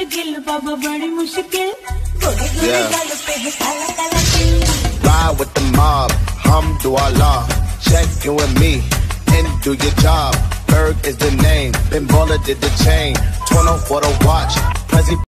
मुश्किल बाबा बड़ी मुश्किल Ride with the mob, Hamdulillah. Check in with me and do your job. Berg is the name, Ben Baller did the chain. 20 for the watch, Prezi